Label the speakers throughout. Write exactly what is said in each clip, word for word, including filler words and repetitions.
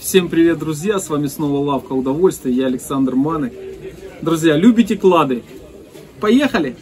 Speaker 1: Всем привет, друзья! С вами снова Лавка Удовольствия, я Александр Манык. Друзья, любите клады? Поехали!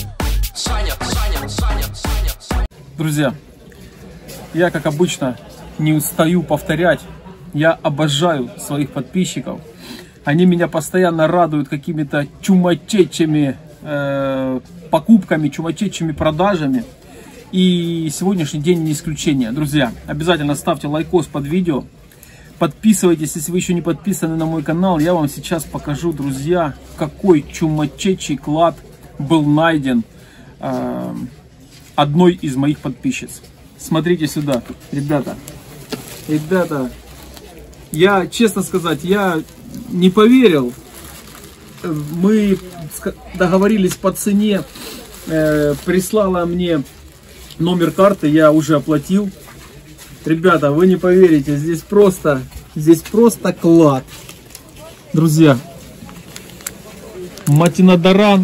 Speaker 1: Друзья, я, как обычно, не устаю повторять. Я обожаю своих подписчиков. Они меня постоянно радуют какими-то чумачечими э, покупками, чумачечими продажами. И сегодняшний день не исключение. Друзья, обязательно ставьте лайкос под видео. Подписывайтесь, если вы еще не подписаны на мой канал. Я вам сейчас покажу, друзья, какой чумачечий клад был найден э, одной из моих подписчиц. Смотрите сюда, ребята. Ребята, я, честно сказать, я не поверил. Мы договорились по цене. Э, прислала мне номер карты, я уже оплатил. Ребята, вы не поверите, здесь просто, здесь просто клад. Друзья, Матинадаран,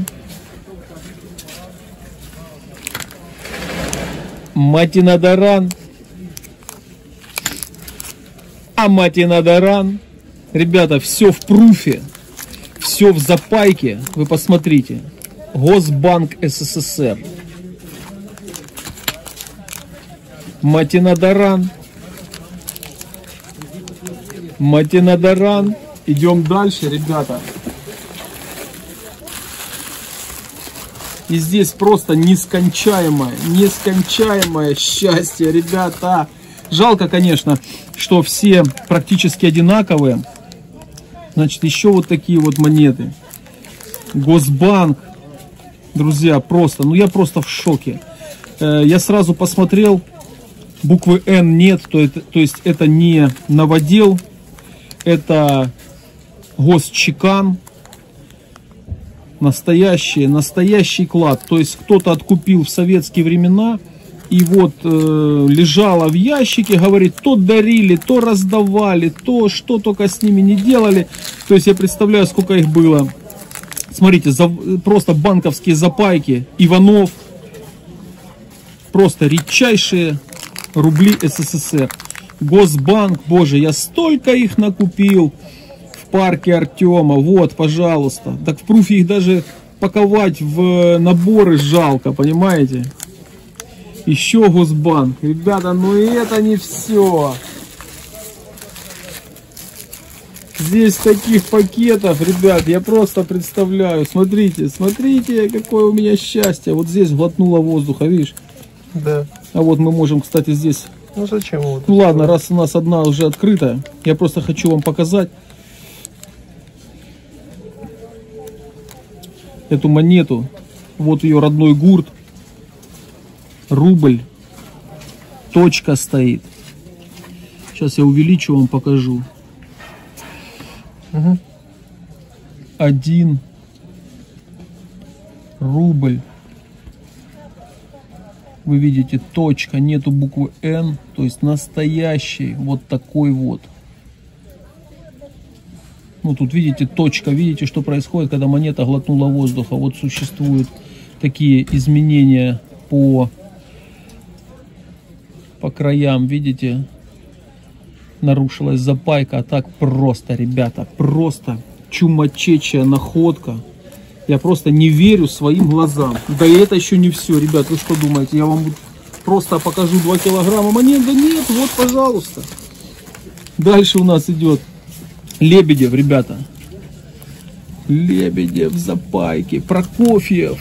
Speaker 1: Матинадаран, а Матинадаран. Ребята, все в пруфе, все в запайке. Вы посмотрите. Госбанк СССР. Матинадаран. Матинадаран. Идем дальше, ребята. И здесь просто нескончаемое, нескончаемое счастье, ребята. Жалко, конечно, что все практически одинаковые. Значит, еще вот такие вот монеты. Госбанк. Друзья, просто, ну я просто в шоке. Я сразу посмотрел. Буквы Н нет, то, это, то есть это не новодел, это госчекан, настоящий, настоящий клад. То есть кто-то откупил в советские времена и вот э, лежало в ящике, говорит, то дарили, то раздавали, то что только с ними не делали. То есть я представляю, сколько их было. Смотрите, за, просто банковские запайки, Иванов, просто редчайшие рубли СССР. Госбанк, боже, я столько их накупил в парке Артема. Вот, пожалуйста. Так в пруфе их даже паковать в наборы жалко, понимаете? Еще Госбанк. Ребята, ну и это не все. Здесь таких пакетов, ребят, я просто представляю. Смотрите, смотрите, какое у меня счастье. Вот здесь глотнуло воздуха, видишь?
Speaker 2: Да.
Speaker 1: А вот мы можем, кстати, здесь...
Speaker 2: Ну зачем его?
Speaker 1: Ну ладно, раз у нас одна уже открытая, я просто хочу вам показать эту монету. Вот ее родной гурт. Рубль. Точка стоит. Сейчас я увеличу, вам покажу.
Speaker 2: Угу.
Speaker 1: Один рубль. Вы видите, точка, нету буквы Н, то есть настоящий вот такой вот. Ну тут видите, точка, видите, что происходит, когда монета глотнула воздуха. Вот существуют такие изменения по, по краям, видите, нарушилась запайка. А так просто, ребята, просто чумачечая находка. Я просто не верю своим глазам. Да и это еще не все, ребят. Вы что думаете, я вам просто покажу два килограмма монет? Да нет, вот, пожалуйста. Дальше у нас идет Лебедев, ребята. Лебедев, запайки. Прокофьев.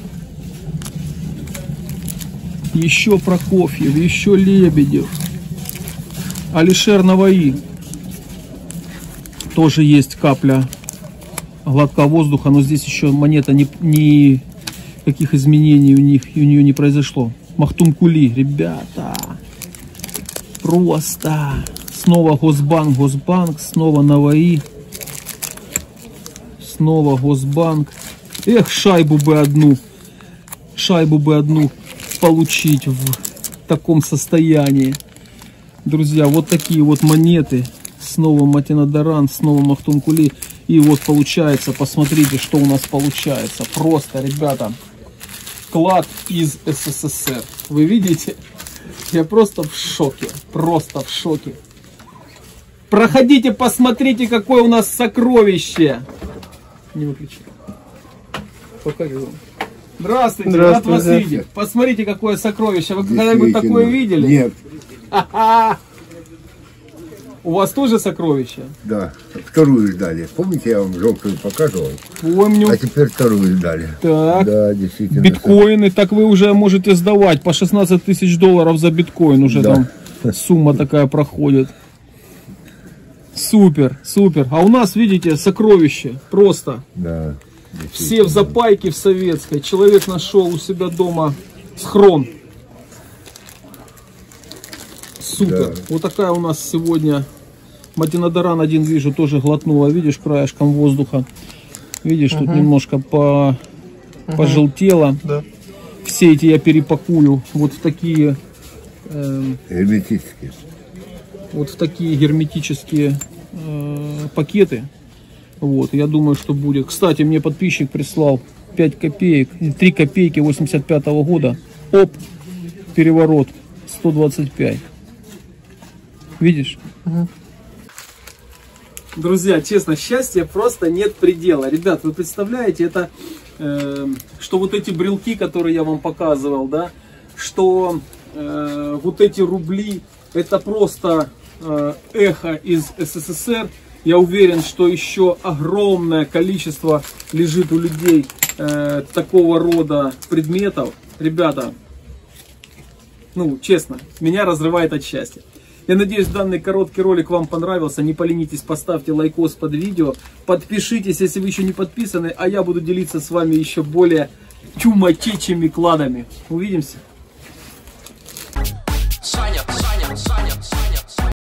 Speaker 1: Еще Прокофьев, еще Лебедев. Алишер Наваи. Тоже есть капля глотка воздуха, но здесь еще монета ни, ни каких изменений у них у нее не произошло. Махтумкули, ребята, просто снова Госбанк, Госбанк, снова Наваи, снова Госбанк. Эх, шайбу бы одну, шайбу бы одну получить в таком состоянии. Друзья, вот такие вот монеты. Снова Матинадаран, снова Махтумкули. И вот получается, посмотрите, что у нас получается. Просто, ребята, клад из СССР. Вы видите? Я просто в шоке. Просто в шоке. Проходите, посмотрите, какое у нас сокровище. Не выключи. Покажу. Здравствуйте,
Speaker 2: Здравствуйте.
Speaker 1: рад вас видеть. Посмотрите, какое сокровище. Вы когда-нибудь такое видели?
Speaker 2: Нет.
Speaker 1: У вас тоже сокровище?
Speaker 2: Да, вторую ждали. Помните, я вам желтую показывал?
Speaker 1: Помню.
Speaker 2: А теперь вторую ждали.
Speaker 1: Так.
Speaker 2: Да, действительно.
Speaker 1: Биткоины, так вы уже можете сдавать по шестнадцать тысяч долларов за биткоин. Уже
Speaker 2: Да.
Speaker 1: там сумма такая проходит. Супер, супер. А у нас, видите, сокровище. Просто.
Speaker 2: Да.
Speaker 1: Все в запайке в советской. Человек нашел у себя дома схрон. Супер.
Speaker 2: Да.
Speaker 1: Вот такая у нас сегодня. Матинодаран один вижу, тоже глотнула. Видишь, краешком воздуха. Видишь, тут немножко по... пожелтело.
Speaker 3: Да.
Speaker 1: Все эти я перепакую вот в такие... э,
Speaker 2: Герметические.
Speaker 1: вот в такие герметические э, пакеты. Вот, я думаю, что будет. Кстати, мне подписчик прислал пять копеек, три копейки восемьдесят пятого года. Оп, переворот сто двадцать пять. Видишь?
Speaker 3: Угу.
Speaker 1: Друзья, честно, счастья просто нет предела. Ребят, вы представляете, это, э, что вот эти брелки, которые я вам показывал, да, что э, вот эти рубли, это просто э, эхо из СССР. Я уверен, что еще огромное количество лежит у людей э, такого рода предметов. Ребята, ну, честно, меня разрывает от счастья. Я надеюсь, данный короткий ролик вам понравился. Не поленитесь, поставьте лайкос под видео. Подпишитесь, если вы еще не подписаны. А я буду делиться с вами еще более чумачечими кладами. Увидимся.